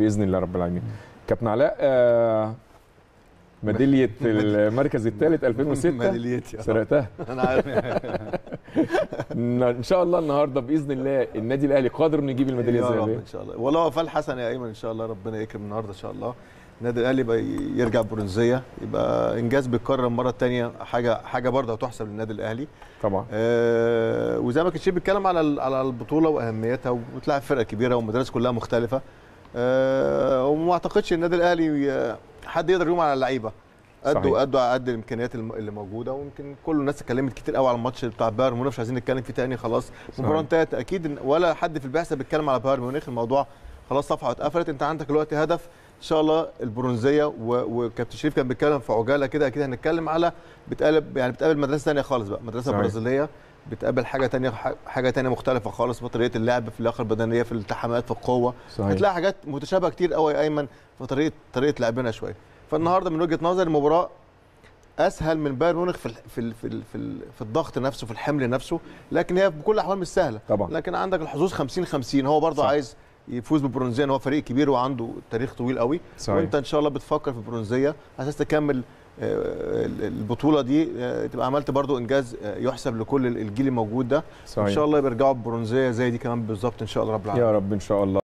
باذن الله رب العالمين. كابتن علاء، ميداليه المركز الثالث 2006 ميداليتي سرقتها. انا عارف. ان شاء الله النهارده باذن الله النادي الاهلي قادر انه يجيب الميداليه يا رب الذهبيه ان شاء الله. والله وفاء الحسن يا ايمن ان شاء الله ربنا يكرم النهارده ان شاء الله. النادي الاهلي يبقى يرجع برونزيه، يبقى انجاز بيتكرر مره ثانيه، حاجه برضه هتحسب للنادي الاهلي طبعا. وزي ما كان شيء بيتكلم على البطوله واهميتها، وبتلعب فرقه كبيره والمدارس كلها مختلفه. وما اعتقدش النادي الاهلي حد يقدر يلوم على اللعيبه. ادوا على قد الامكانيات اللي موجوده، ويمكن كل الناس اتكلمت كتير قوي على الماتش بتاع بايرن ميونخ، مش عايزين نتكلم فيه تاني، خلاص المباراه انتهت اكيد، ولا حد في البعثه بيتكلم على بايرن ميونخ، الموضوع خلاص صفحه اتقفلت. انت عندك دلوقتي هدف ان شاء الله البرونزيه، وكابتن شريف كان بيتكلم في عجاله كده، اكيد هنتكلم على بتقابل مدرسه ثانيه خالص بقى، مدرسه برازيليه بتقابل حاجه ثانيه مختلفه خالص في طريقه اللعب، في اللياقه البدنيه، في الالتحامات، في القوه. هتلاقي حاجات متشابهه كتير قوي يا ايمن في طريقه لعبنا شويه. فالنهارده من وجهه نظري المباراه اسهل من بايرن ميونخ في الضغط نفسه، في الحمل نفسه، لكن هي بكل الاحوال مش سهله طبعا. لكن عندك الحظوظ 50-50. هو برضه عايز يفوز بالبرونزيه، هو فريق كبير وعنده تاريخ طويل قوي. صحيح. وانت ان شاء الله بتفكر في البرونزيه اساس تكمل البطوله دي، تبقى عملت برضو انجاز يحسب لكل الجيل الموجود ده. صحيح. ان شاء الله يرجعوا ببرونزيه زي دي كمان بالظبط ان شاء الله رب العالمين. يا رب ان شاء الله.